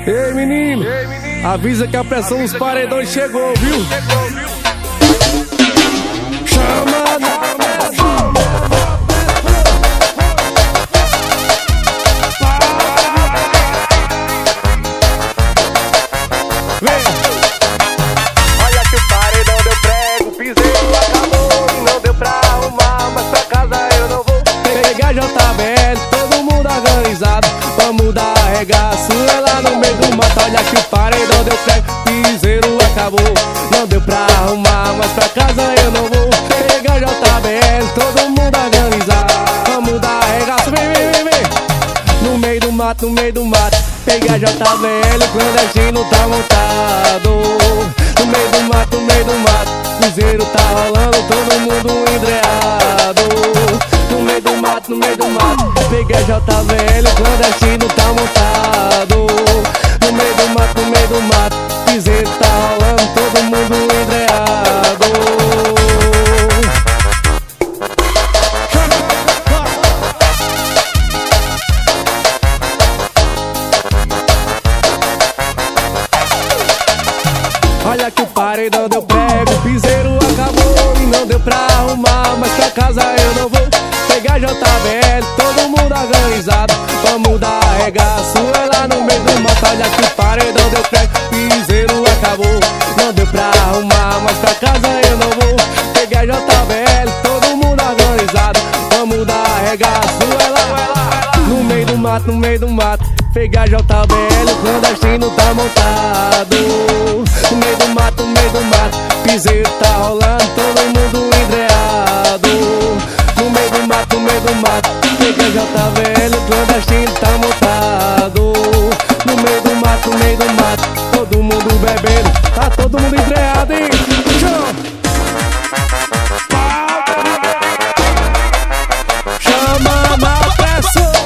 Ei menino, avisa que a pressão dos paredões chegou, viu? Chama Olha que o paredão deu prego, piseiro acabou e não deu pra arrumar, mas pra casa eu não vou. pegar JBL, todo mundo organizado. Vamos dar arregaço, é lá no meio do mato. Olha que o paredão deu prego, piseiro acabou. Não deu pra arrumar, mas pra casa eu não vou. Pegar JBL, todo mundo organizado. Vamos dar arregaço, vem, vem, vem, vem. No meio do mato, no meio do mato. Pegar JBL, o clandestino tá montado. No meio do mato, no meio do mato. Piseiro tá rolando, todo mundo endreado. No meio do mato, no meio do mato. Peguei JBL, o clandestino tá montado. No meio do mato, no meio do mato. Piseiro tá rolando, todo mundo endreado. Olha que o paredão deu prego, o piseiro acabou e não deu pra arrumar, mas pra casa eu não vou. Pegar JBL, todo mundo organizado. Vamos dar arregaço, é lá no meio do mato. Olha que o paredão deu prego, piseiro acabou. Não deu pra arrumar, mas pra casa eu não vou. Pegar JBL, todo mundo organizado. Vamos dar arregaço, é lá no meio do mato, no meio do mato. Pegar JBL, o clandestino tá montado. No meio do mato, no meio do mato. Piseiro tá rolando, todo mundo endreado. No meio do mato, no meio do mato. Pegar JBL, o clandestino tá montado. No meio do mato, no meio do mato. Todo mundo bebendo, tá todo mundo endreado, hein? Chama a pressão.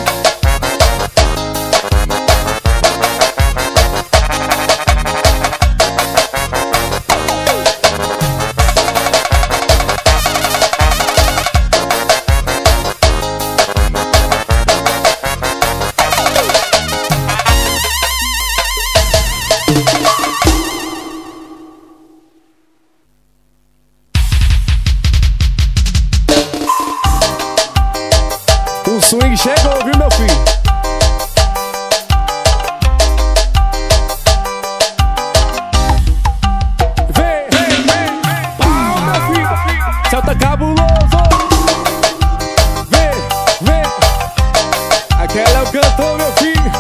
O swing chegou, viu, meu filho? Vem, vem, vem. Pau, meu filho. Céu tá cabuloso. Vem, vem. Aquela é o cantor, meu filho.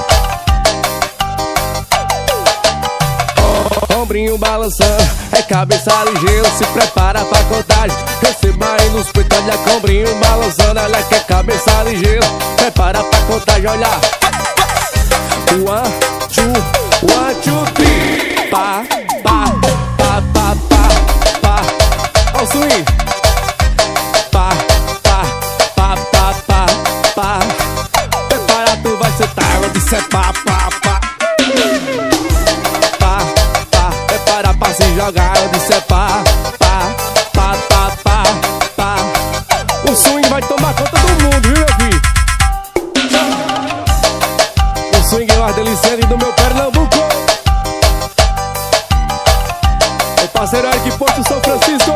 Ombrinho balançando, é cabeça ligeira. Se prepara pra contagem, receba aí nos peitos. Olha com ombrinho balançando, olha que é cabeça ligeira. Prepara pra contagem, olha. 1, 2, 3. Pá, pá, pá, pá, pá, pá. Ó o swing. Pá, pá, pá, pá, pá, pá. Prepara, tu vai sentar, eu disse é pá, pá, pá. Prepara pra se jogar, eu disse é pá, pá, pá, pá, pá, pá. O swing vai tomar conta do mundo, viu, meu filho? O swing é mais delicioso do meu Pernambuco. Meu parceiro Eric Porto, São Francisco.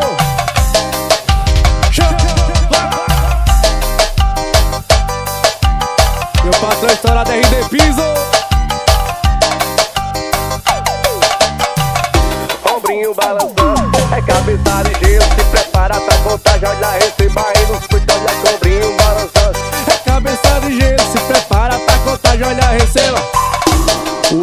Meu patrão estourado RD Piso. Ombrinho balançando, é cabeça ligeira. Se prepara pra contagem, olha, receba aí nos peitos. Olha que ombrinho balançando, é cabeça ligeira. Se prepara pra contagem, olha, receba. 1,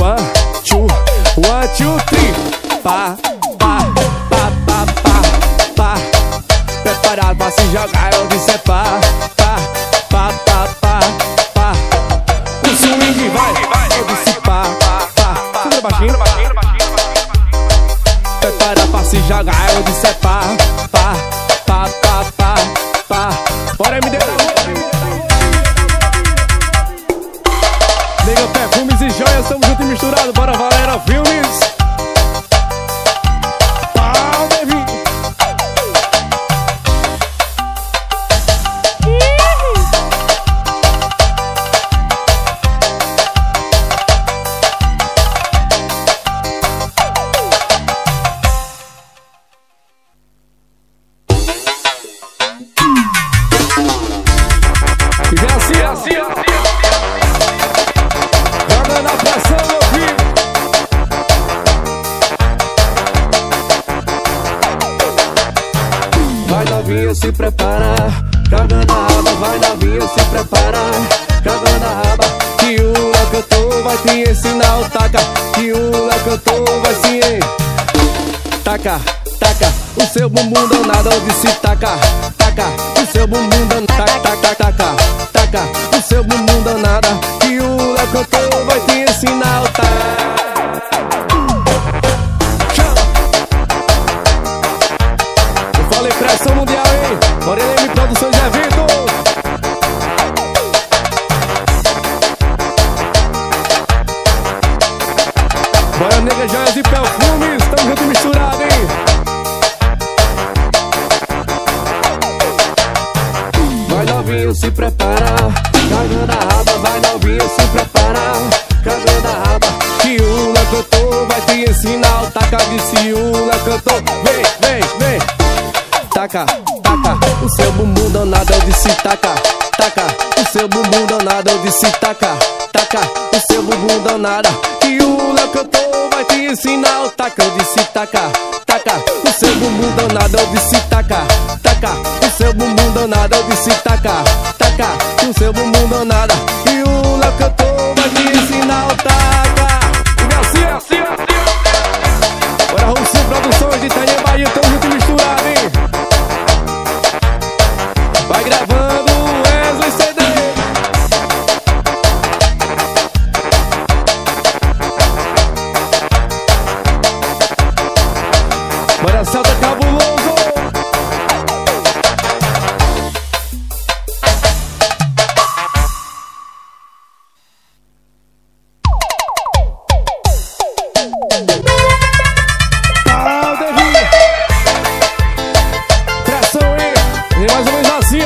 2, 3. Pá, pá, pá, pá, pá, pá. Preparado pra se jogar, eu disse é pá, pá, pá, pá, pá, pá. O swing vai, eu disse pá, pá. Segura baixinho. Prepara pra se jogar, eu disse é pá, pá, pá, pá, pá, pá. Bora MD da rua. Nega Perfumes e Joias, tamo junto e misturado. Bora Valera Filmes. Pau, baby. assim, ó. Joga na pressão, meu filho. Vai novinha, se prepara, joga na aba. Vai novinha, se prepara, joga na aba. Que o cantor vai te ensinar o taca. Que o cantor vai se taca, taca. O seu bumbum danado onde se taca, taca. O seu bumbum danado, taca, taca, taca, taca. O seu bumbum danado. Que o cantor vai te ensinar o taca. Eu falei pressão mundial, hein? Orelha Produções e Eventos. Bora nega, joias e perfumes, tamo junto e misturado, hein? Vai novinho, se prepara, joga na aba. Vai novinho, se prepara, joga na aba. Que o cantor vai te ensinar o taca. Disse o cantor, vem, vem, vem. Taca, taca, o seu bumbum danado eu disse taca, taca. O seu bumbum danado eu disse taca, taca. O seu bumbum danado. Que o cantor vai te ensinar o taca. Eu disse taca, taca. O seu bumbum danado eu disse taca, taca. O seu bumbum danado eu disse taca, taca. O seu bumbum danado. Que o cantor vai te ensinar o taca. E assim, assim, assim. Bora Rocinho Produções de Itanhaém, Bahia, tamo junto e misturado, hein? Vai gravando Wesley CD. Bora Celta Cabuloso. Pressão, hein? E mais ou menos assim, ó.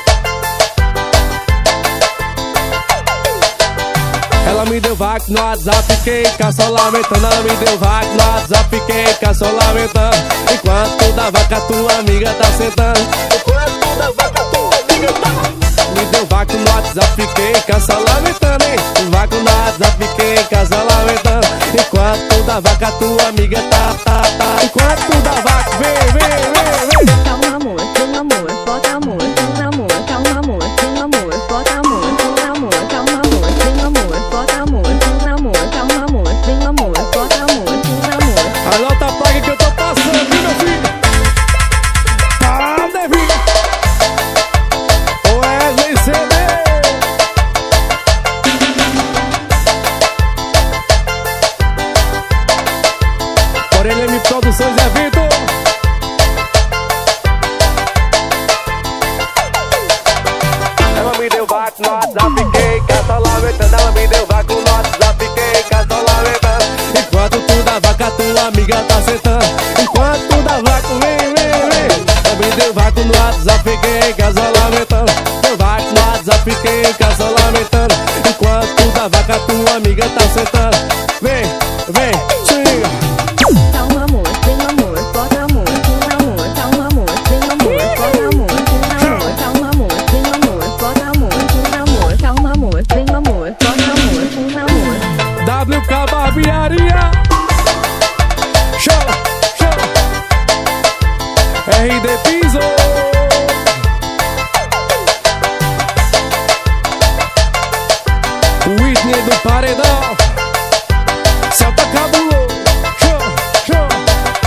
Ela me deu vac no WhatsApp, fiquei só lamentando. Ela me deu vac no WhatsApp, fiquei só lamentando. Enquanto da vaca tua amiga tá sentando. Enquanto da vaca tua amiga tá. Me deu vac no WhatsApp, fiquei só lamentando, hein? Vac no WhatsApp, fiquei só lamentando. Enquanto da vaca tua amiga tá, tá, tá. Enquanto da vaca, vem, vem, vem, vem. Calma amor, calma amor, bota amor, calma amor, calma amor, calma amor, bota amor, calma amor, calma amor, calma amor, bota amor, calma amor, calma amor, calma amor, bota amor, calma amor. Anota a plaga que eu tô passando, viu, meu filho? Pode vir. Wesley CD. Orelha M Produções e Eventos. Ela me deu vac no WhatsApp, fiquei só lamentando. Ela me deu vac no WhatsApp, fiquei só lamentando. Enquanto tu da vaca, tua amiga tá sentando. Enquanto tu da vaca, vem, vem, vem. Ela me deu vac no WhatsApp, fiquei só lamentando. Deu vac no WhatsApp, fiquei só lamentando. Enquanto tu da vaca, tua amiga tá sentando. Vem, vem, chega. Calma amor, calma amor, bota amor, calma amor, calma amor, calma amor, bota amor, calma amor, calma amor, bota amor, calma amor, calma amor, calma amor, bota amor, calma amor. WK Barbearia. Chora, chora. RD Piso. Whitney do Paredão. Celta Cabuloso. Chora, chora.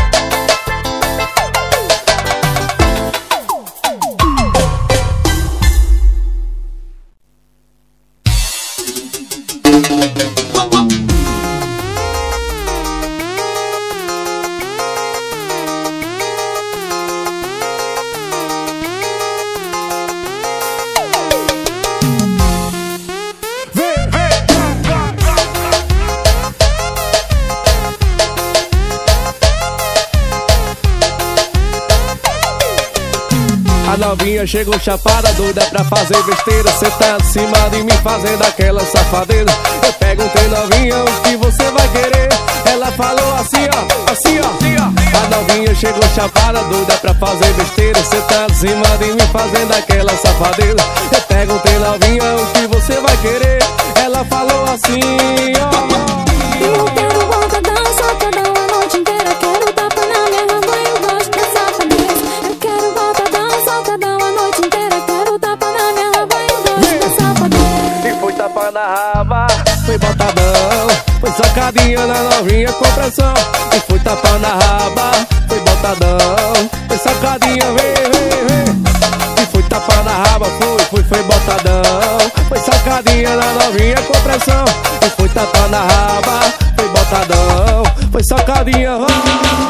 A novinha chegou chapada, doida pra fazer besteira. Cê tá em cima de mim fazendo aquela safadeira. Eu perguntei, novinha, o que você vai querer? Ela falou assim, ó, assim, ó, assim, ó. A novinha chegou chapada, doida pra fazer besteira. Cê tá em cima de mim fazendo aquela safadeira. Eu perguntei, novinha, o que você você vai querer. Ela falou assim, ó. Eu quero botadão, safadão a noite inteira. Quero tapa na minha raba, eu gosto da safadez. Eu quero botadão, safadão a noite inteira. Quero tapa na minha raba, eu gosto da safadez. E foi tapa na raba, Foi botadão, foi sacadinha na novinha com pressão. E foi tapa na raba, foi botadão, foi sacadinha, vem. E foi tapa na raba, foi botadão, foi sacadinha na novinha com pressão. E foi tapa na raba, foi botadão, foi sacadinha, vai.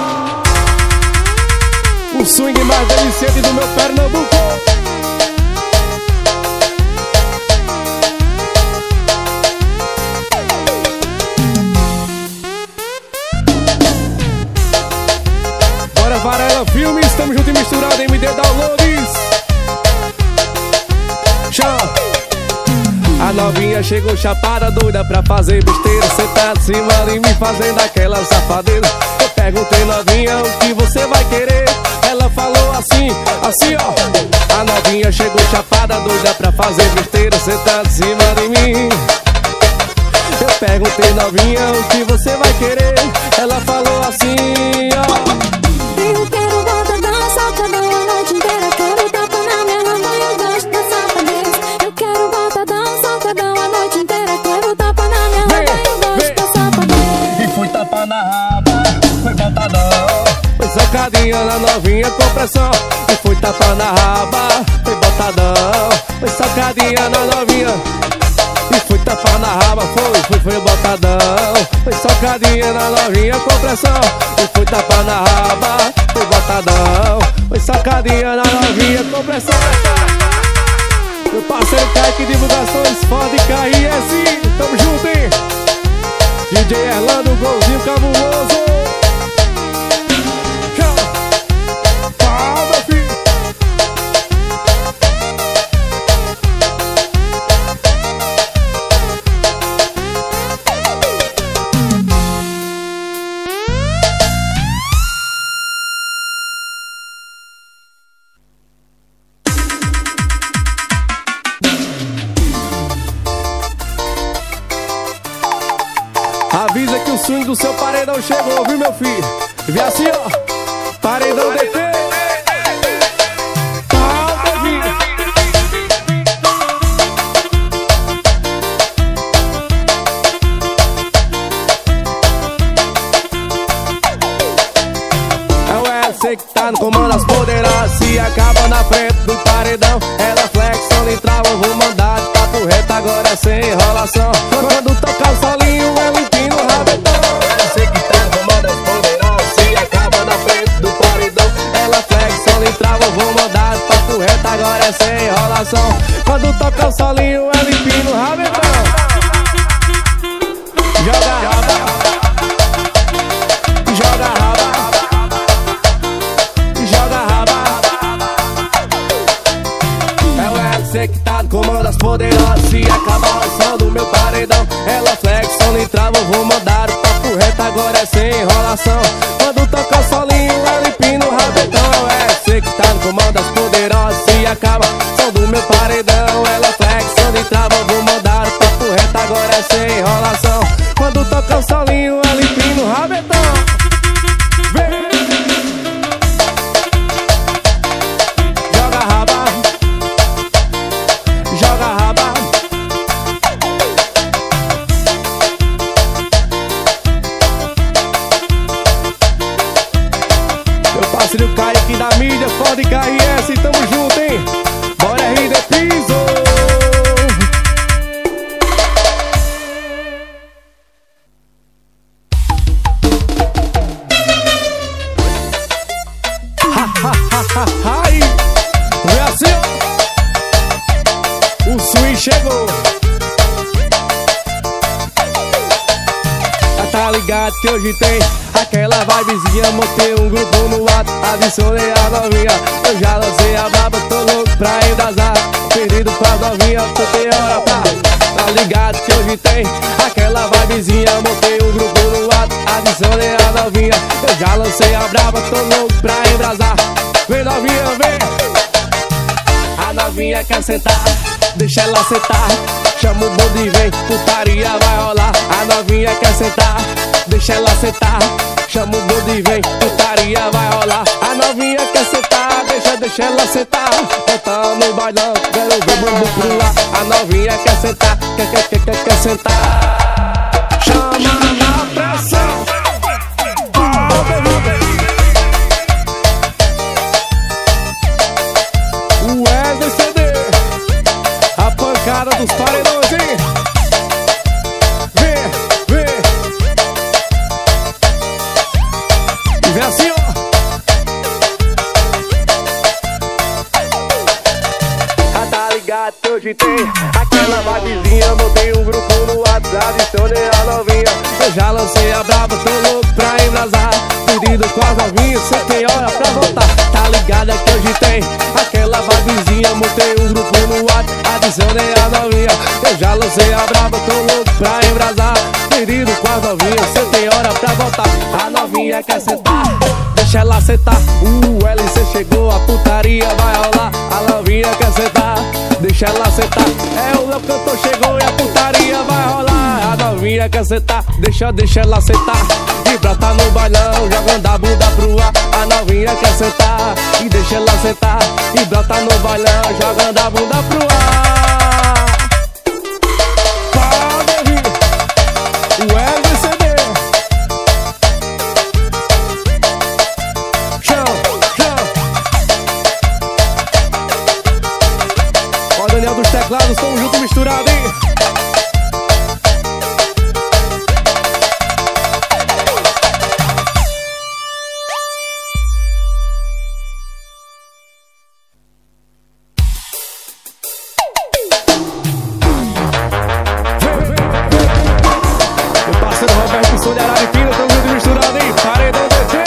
O swing mais delicioso do meu Pernambuco. Varela Filmes, estamos juntos e misturados, MD Downloads. Tchau. A novinha chegou chapada, doida pra fazer besteira. Cê tá de cima de mim fazendo aquela safadeza. Eu perguntei, novinha, o que você vai querer? Ela falou assim, ó. A novinha chegou chapada, doida pra fazer besteira. Cê tá de cima de mim. Eu perguntei, novinha, o que você vai querer? Ela falou assim, ó. Eu quero botadão, safadão a noite inteira. Quero tapa na minha raba, eu gosto da safadez. Eu quero botadão, safadão a noite inteira. Quero tapa na minha raba, eu gosto da safadez. E foi tapa na raba, foi botadão, foi sacadinha na novinha com pressão. E foi tapa na raba, foi botadão, foi sacadinha na novinha. E foi tapa na raba, foi botadão, foi sacadinha na novinha com pressão. E foi tapa na raba, foi botadão, foi sacadinha na novinha com pressão. Meu parceiro Kaique Divulgações, foda e KRS, tamo junto, hein? DJ Erlando, golzinho cabuloso. Fala, filho. Avisa que o swing do seu paredão chegou, viu, meu filho? Vê assim, ó. Paredão DT. Palma, filho. É o LC que tá no comando, as poderosas se acaba na frente do paredão. Ela flexiona e trava, vou mandar de papo reto, agora é sem enrolação. Quando tocar o solinho, ela empina o rabetão. LC que tá no comando, as poderosas se acaba na frente do paredão. Ela flexiona e trava, vou mandar de papo reto, agora é sem enrolação. Quando tocar o solinho, ela empina o rabetão. Joga a raba, joga a raba, joga a raba. É o LC que tá no comando, as poderosas se acabar o som do meu paredão. Ela flexiona e trava, vou mandar o papo reto, agora é sem enrolação. Quando toca o solinho, ela empina o rabetão. É o LC que tá no comando, as poderosas se acaba o som do meu paredão. Ela flexiona e trava, vou mandar o papo reto, agora é sem enrolação. Quando toca o solinho, ela empina o rabetão. Vem. Joga a raba, joga a raba. Meu parceiro Kaique da mídia, foda e KRS, tamo junto, hein? Bora RD Piso. Ai, vê assim, ó. O swing chegou. Já tá ligado que hoje tem aquela vibezinha. Montei um grupo no WhatsApp, adicionei a novinha. Eu já lancei a braba, tô louco pra embrasar. Perdido pra novinha, tô tem hora pra. Tá ligado que hoje tem aquela vibezinha. Montei um grupo no WhatsApp, adicionei a novinha. Eu já lancei a braba, tô louco pra embrasar. Vem novinha, vem. A novinha quer sentar, deixa ela sentar. Chama o bonde e vem, putaria vai rolar. A novinha quer sentar, deixa ela sentar. Chama o bonde e vem, putaria vai rolar. A novinha quer sentar, deixa ela sentar. Bota no bailão, quero ver o bumbum pro ar. A novinha quer sentar, quer sentar. Chama na pressão. O Wesley CD, a pancada dos paredões, hein? Vem. E vem assim, ó. Tá ligado que hoje tem aquela vibezinha. Montei um grupo no WhatsApp, adicionei a novinha. Eu já lancei a brava, tô louco pra embrasar. Pedido com as novinhas, cê tem hora pra voltar. Tá ligada que hoje tem aquela vibezinha. Montei um grupo no WhatsApp, adicionei a novinha. Eu já lancei a brava, tô louco pra embrasar. Pedido com as novinhas, cê tem hora pra voltar. A novinha quer sentar, deixa ela sentar. O LC chegou, a putaria vai rolar. A novinha quer sentar, deixa ela sentar. É o cantor chegou e a putaria vai rolar. A novinha quer sentar, deixa ela sentar. E brota no bailão, jogando a bunda pro ar. A novinha quer sentar e deixa ela sentar. E brota no bailão, jogando a bunda pro ar. Pode vir o LCD. Ó, Daniel dos teclados, tamo junto misturado, hein? Meu parceiro Roberto Sou de Araripina, tamo junto misturado, hein? Paredão DT.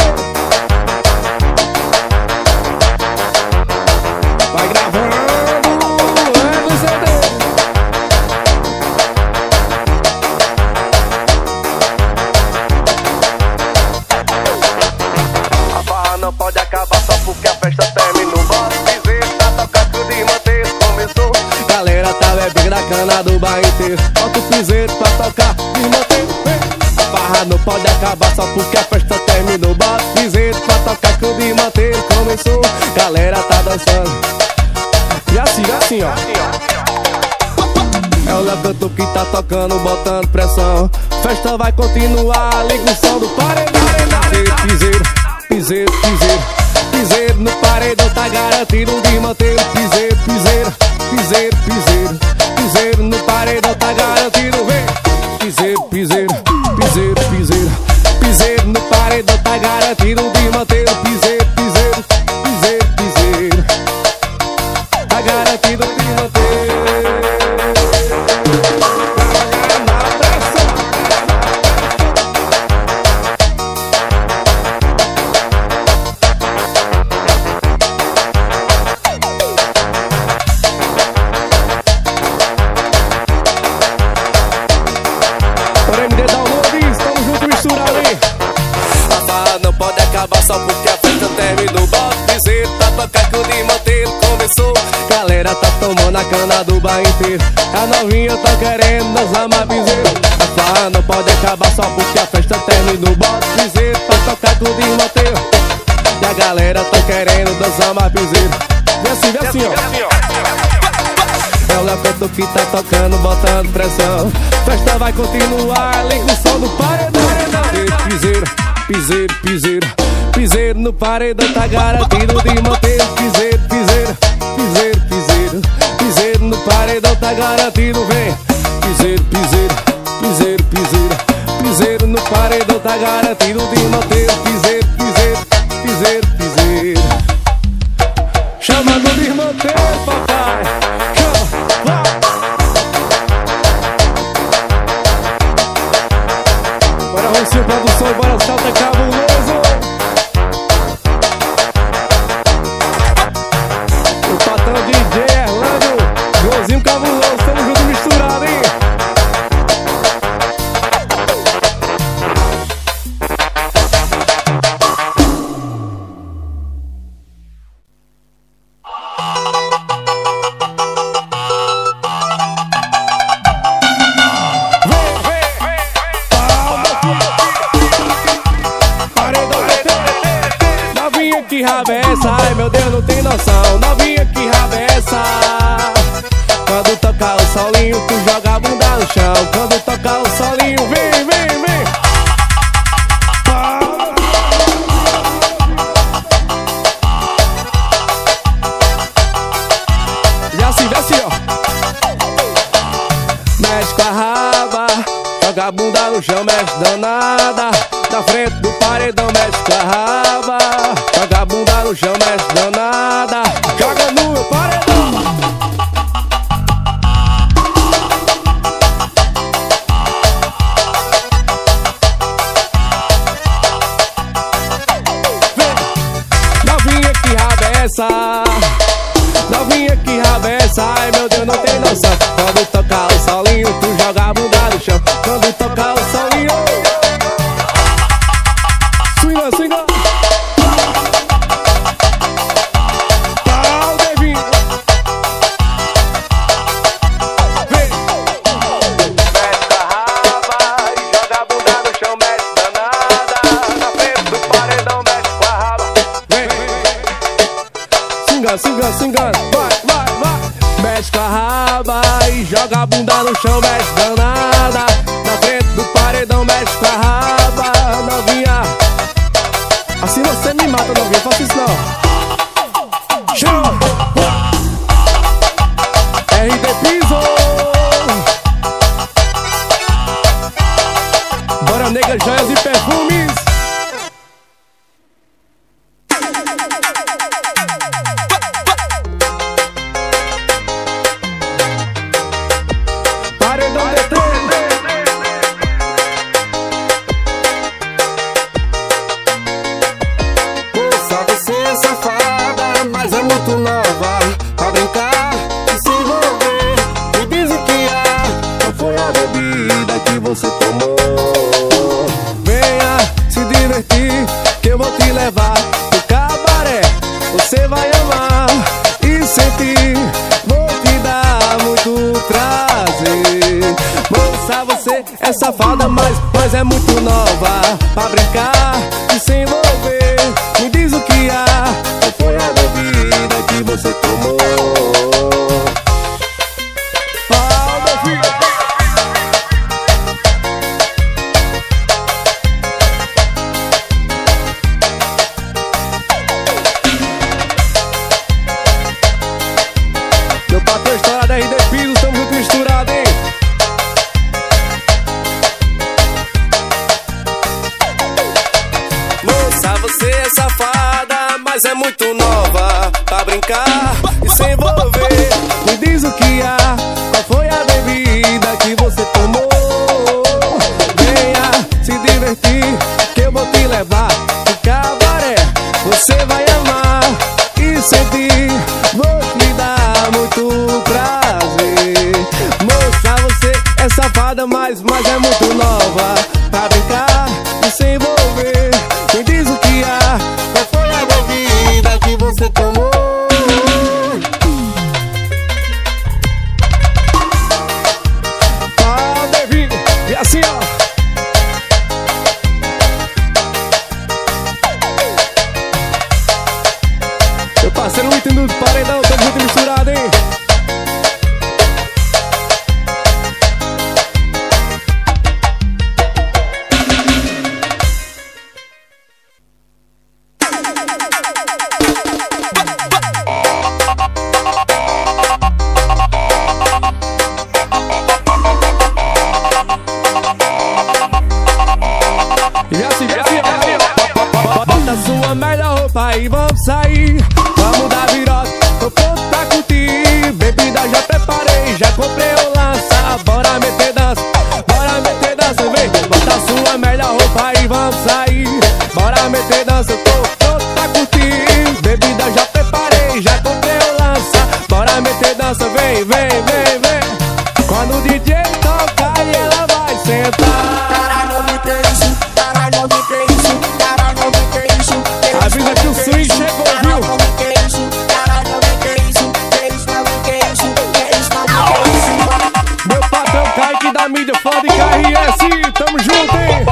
Vai gravando. A farra não pode acabar só porque a festa terminou. Bora dizer, tá tocando de manter, começou. Galera tá bebendo a cana do bar inteiro. Bota o piseiro pra tocar e manter. A farra não pode acabar só porque a festa terminou. Bota o piseiro pra tocar que o de manter começou. Galera tá dançando. E assim, ó. É o levanto que tá tocando, botando pressão. Festa vai continuar, liga o som do paredão. Piseiro no paredão tá garantido de manter. Piseiro no paredão tá garantido, vem. Piseiro no paredão tá garantido de manter. Piseiro tá garantido de manter. Só porque a festa terminou. Bota o piseiro pra tocar que o de manter começou. Galera tá tomando a cana do bar inteiro. A novinha tá querendo dançar mais piseiro. A farra não pode acabar só porque a festa terminou. Bota o piseiro pra tocar que o de manter. E a galera tá querendo dançar mais piseiro. Vem assim, ó. É o Leopoldo que tá tocando, botando pressão. Festa vai continuar, liga o som do paredão. Piseiro no paredão tá garantido de manter. Piseiro no paredão tá garantido, vem. Piseiro no paredão tá garantido de manter. Piseiro chamando de manter, papai. Chama, vai. Bora Rocinho Produção, bora Salta Cabuloso. O patrão DJ Erlando, Joãozinho Cabuloso, tamo junto misturado, hein? tu joga a bunda no chão. Quando tocar o solinho, vem, vem, vem. E assim, desce, ó. Mexe com a raba, joga a bunda no chão, mexe danada. Na frente do paredão, mexe com a raba, joga a bunda no chão, mexe danada. Joga no meu paredão. Novinha que rabeça, novinha que rabeça. Ai meu Deus, não tem noção. Quando tocar o solinho, tu joga a bunda no chão. Quando tocar o solinho, swinga, swinga. Pau, Devinho. Vem. Mexe com a raba e joga a bunda no chão, mexe danada. Na frente do paredão, mexe com a raba. Vem. Swinga, swinga, swinga. Vai, vai, vai. Mexe com a raba e joga a bunda no chão, mexe danada. Na frente do paredão, mexe com a raba, novinha. Assim você me mata, novinha, faça isso não. Show! RD Piso. Bora, nega, joias e perfumes. Paredão DT. Moça, você é safada, mas é muito nova pra brincar e se envolver. Me diz o que há, qual foi a bebida que você tomou? Venha se divertir, que eu vou te levar pro cabaré. Você vai amar e sentir, vou te dar muito prazer. Moça, você é safada, mas é muito nova pra brincar e se envolver. Me diz o que há, qual foi a bebida que você tomou? Ah, meu filho. Meu patrão, história da RD Piso, tamo junto misturado, hein? Moça, você é safada, mas é muito nova pra brincar e se envolver. Me diz o que há, qual foi a bebida que você tomou? Venha se divertir, que eu vou te levar pro cabaré. Você vai amar e sentir, vou te dar muito prazer. Moça, você é safada, mas é muito nova pra brincar e se envolver. Me diz o que há, qual foi a bebida que você tomou? Ah, Devinho, e assim ó. Meu parceiro, o item do paredão, tamo junto misturado, hein? E assim, ó. Bota sua melhor roupa e vamos sair. Vamos dar virote, tô pronto pra curtir. Bebida já preparei, já comprei o lança. Bora meter dança, vem. Bota sua melhor roupa e vamos sair. Bora meter dança, tô pronto pra curtir. Bebida já preparei, já comprei o lança. Bora meter dança, vem, vem, vem, vem. Quando o DJ tocar e ela vai sentar. Avisa que o swing chegou, viu? Meu patrão Kaique da mídia foda e KRS, tamo junto, hein?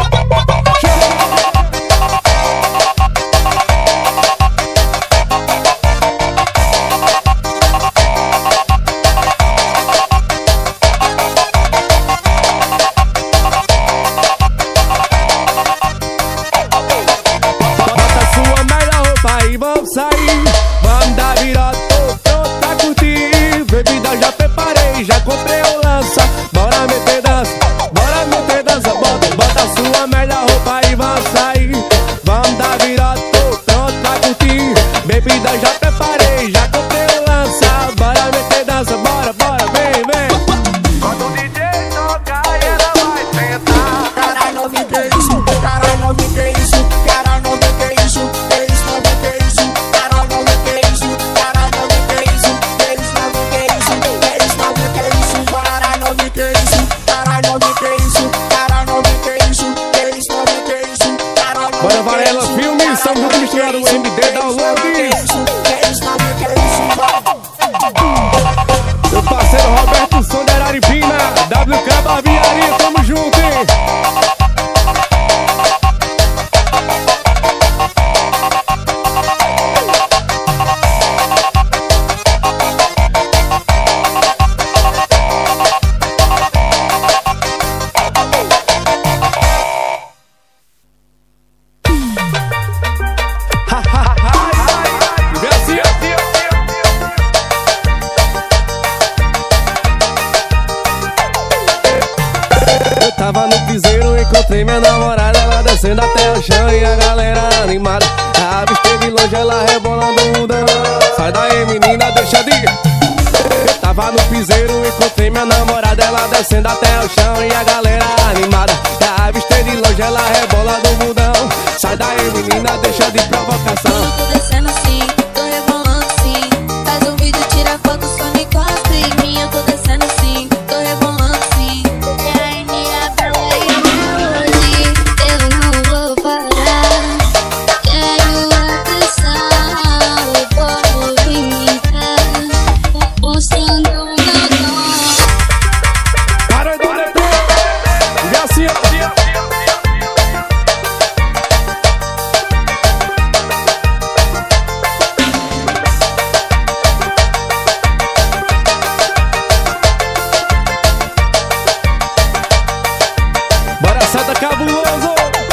tava no piseiro, encontrei minha namorada, ela descendo até o chão e a galera animada. Avistei de longe ela rebolando o mundão. Sai daí menina, deixa de... Eu tava no piseiro, encontrei minha namorada, ela descendo até o chão e a galera animada. Avistei de longe ela rebolando o mundão. Sai daí menina, deixa de provocação. Eu tô descendo assim, tô rebolando sim. Faz um vídeo, tira foto, só me encosta em mim. Eu tô descendo assim, tô rebolando sim. E aí minha bela hoje eu não vou parar. Quero atenção, o povo movimentar, mostrando o meu dom. Para do dedo, e assim ó. Bora, Santa Cabuloso.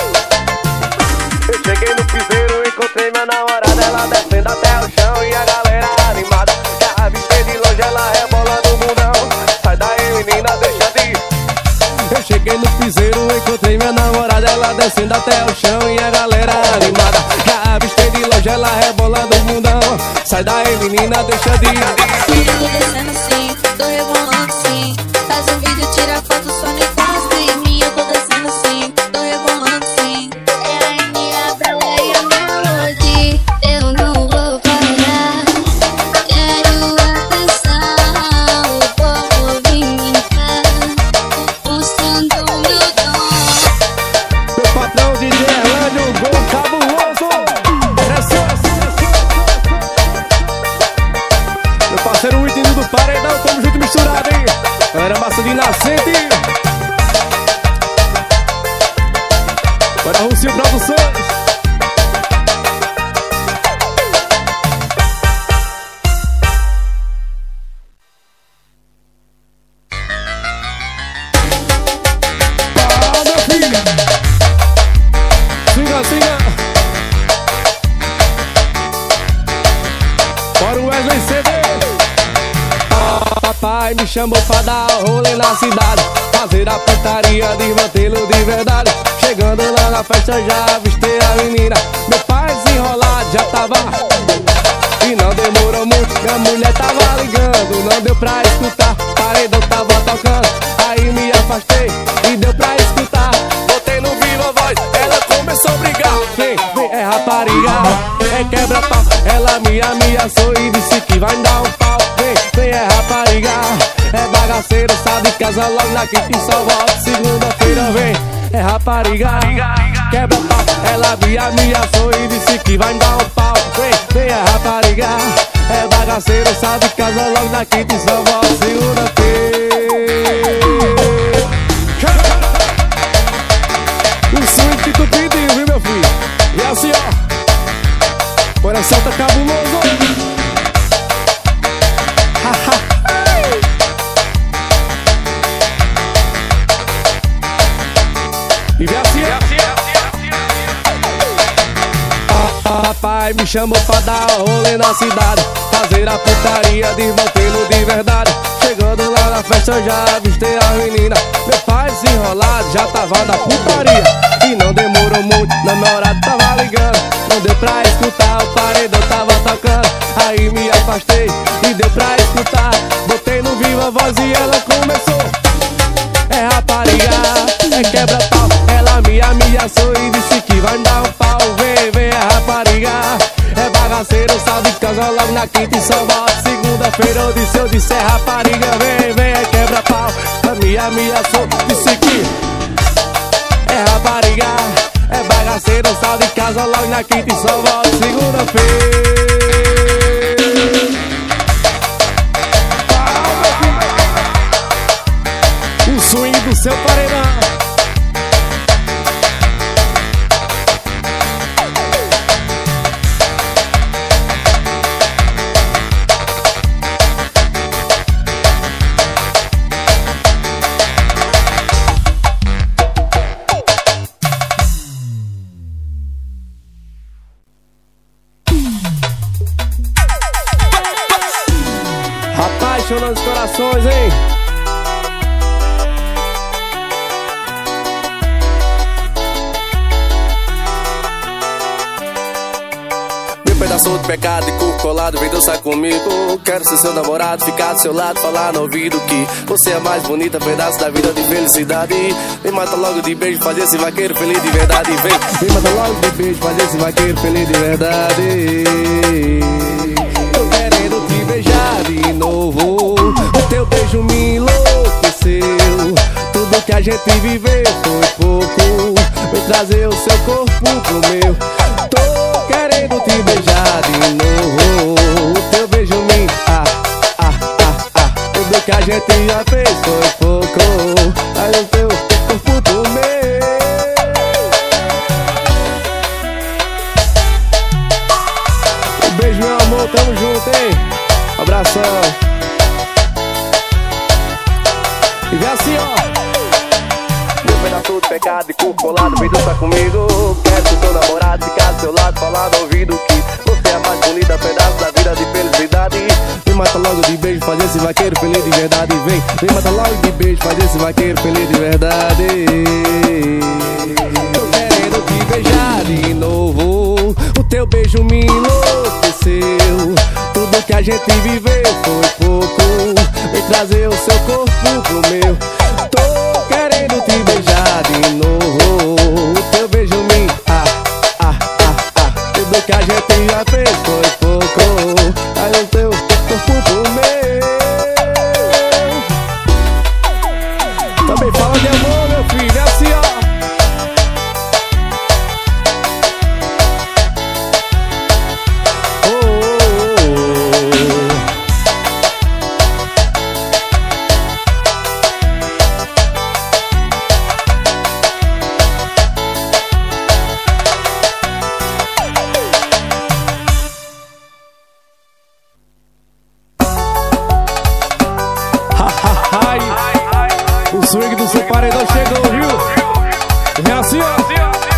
Eu cheguei no piseiro, encontrei minha namorada, ela descendo até o chão e a galera animada. Já avistei de longe ela rebolando o mundão. Sai daí menina, deixa de... Eu cheguei no piseiro, encontrei minha namorada, ela descendo até o chão e a galera animada. Já avistei de longe ela rebolando o mundão. Sai daí menina, deixa de... Eu tô descendo assim, tô rebolando sim. Faz um vídeo, tira foto, só me encosta em mim. Eu tô descendo assim, tô rebolando sim. É a minha bela e a melody, eu não vou parar. Quero atenção, o povo movimentar, mostrando o meu dom. Meu patrão DJ Erlândio, Gol Cabuloso. Meu parceiro o Itino do Paredão, tamo junto misturado, hein? Galera massa de nascente. Bora, Russinho Produções. Singa. Bora o Wesley CD. Papai me chamou pra dar rolê na cidade, fazer a putaria, desmantê-lo de verdade. Chegando lá na festa já avistei a menina. Meu pai desenrolado já tava e não demorou muito, minha mulher tava ligando. Não deu pra escutar, paredão tava tocando. Aí me afastei e deu pra escutar. Botei no viva voz, ela começou a brigar. Vem, é rapariga, é quebra-pau. Ela me ameaçou e disse que vai dar um pau. Vem, é rapariga, é bagaceiro. Sai de casa logo na quinta e só volta segunda-feira. Vem, é rapariga, quebra-pau. Ela me ameaçou e disse que vai dar um pau. Vem, é rapariga, é bagaceiro. Sai de casa logo na quinta e só volta segunda-feira. O swing que tu pediu, viu meu filho? E assim ó, bora Santa Cabuloso. E vem assim Papai me chamou pra dar rolê na cidade, fazer a putaria, desmantê-lo de verdade. Chegando lá na festa eu já avistei a menina. Meu pai desenrolado já tava na putaria e não demorou muito, meu namorado tava ligando. Não deu pra escutar, o paredão tava tocando. Aí me afastei e deu pra escutar. Botei no viva voz e ela começou. É rapariga, é quebra-pau. Ela me ameaçou e disse que vai dar um pau. Vem, é rapariga, é bagaceiro. Sai de casa logo na quinta e só volta segunda-feira. Eu disse é rapariga, vem, é quebra-pau. Ela me ameaçou, disse que é rapariga, é bagaceiro. Sai de casa logo na quinta e só volta segunda-feira. O swing do seu paredão. Apaixonando os corações, hein? solto, pecado e corpo colado, vem dançar comigo. Quero ser seu namorado, ficar do seu lado, falar no ouvido que você é mais bonita, pedaço da vida de felicidade. Vem mata logo de beijo, fazer esse vaqueiro feliz de verdade. Vem mata logo de beijo, fazer esse vaqueiro feliz de verdade. Tô querendo te beijar de novo, o teu beijo me enlouqueceu. Tudo que a gente viveu foi pouco, vem trazer o seu corpo pro meu. Tô querendo te beijar de novo, o teu beijo me tudo que a gente já fez foi pouco, traz o teu corpo pro meu. Um beijo, meu amor, tamo junto, hein? Abração. E vem assim, ó. Meu pedaço de pecado e corpo colado, vem dançar comigo. Quero ser seu namorado, ficar do seu lado, falar no ouvido que você é a mais bonita, pedaço da vida de felicidade. Vem mata logo de beijo, fazer esse vaqueiro feliz de verdade. Vem mata logo de beijo, fazer esse vaqueiro feliz de verdade. Tô querendo te beijar de novo, o teu beijo me enlouqueceu. Tudo que a gente viveu foi pouco, vem trazer o seu corpo pro meu. Tô querendo te beijar de novo, o teu beijo me tudo que a gente já fez foi pouco, traz o teu corpo pro meu. Também fala de amor, meu filho, é assim, ó. O swing do seu paredão chegou, viu? É assim, ó.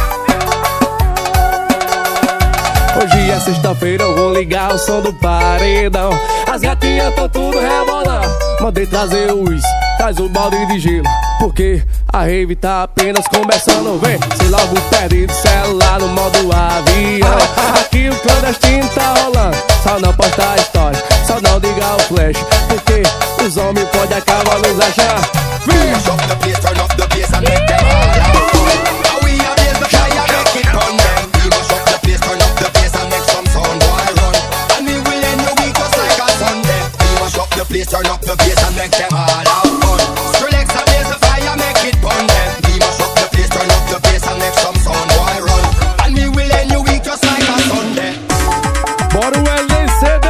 Hoje é sexta-feira, eu vou ligar o som do paredão. As gatinhas tão tudo rebolando. Mandei trazer traz o balde de gelo, porque a rave tá apenas começando. Vem, se logo perdido, celular no modo avião. Aqui o clandestino tá rolando, só não posta a história, só não liga o flash, porque os homens podem acabar nos achando. Mash up the place, turn up the bass and make them all have fun. How we a blaze the fire, make it burn them. We mash up the place, turn up the bass and make some sound boy run. And we will end the week just like a Sunday. We mash up the place, turn up the bass and make them all have fun. Skrillex a blaze the fire, make it burn them. We mash up the place, turn up the bass and make some sound boy run. And we will end the week just like a Sunday. Bora o LCD.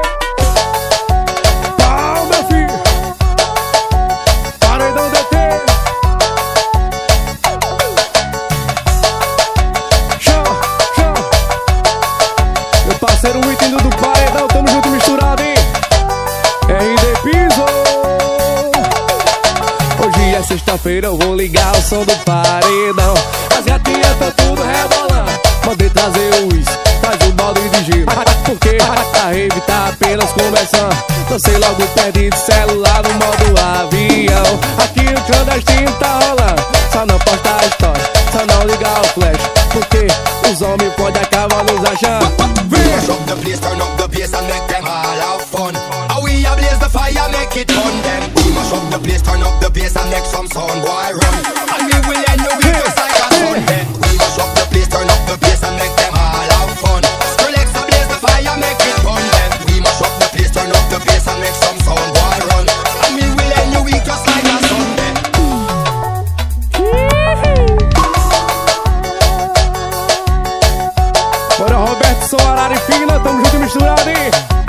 Pau, meu filho. Paredão DT. Chama. Meu parceiro, o item do paredão, tamo junto misturado, hein? RD Piso. Hoje é sexta-feira, eu vou ligar o som do paredão. As gatinhas tão tudo rebolando. Mandei trazer traz o balde de gelo, porque a rave tá apenas começando. Dancei logo perdido, celular no modo avião. Aqui o clandestino tá rolando, só não posta a história, só não ligar o flash, porque os homens podem acabar nos achando. Mash up the place, turn up the bass and make them all have fun. How we a blaze the fire, make it burn them. We mash up the place, turn up the bass and make some sound boy run. And we will end the week just like a Sunday. We mash up the place, turn up the bass and make them all have fun. Skrillex a blaze the fire, make it burn them. We mash up the place, turn up the bass and make some sound boy run. And we will end the week just like a Sunday. Bora, Roberto, Soarara e Fina, tamo junto e misturado, hein?